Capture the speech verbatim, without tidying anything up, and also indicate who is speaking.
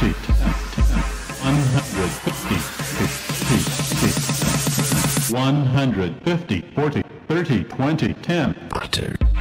Speaker 1: twenty, ten, one hundred fifty, fifty, one hundred fifty, forty, thirty, twenty, ten.
Speaker 2: Butter.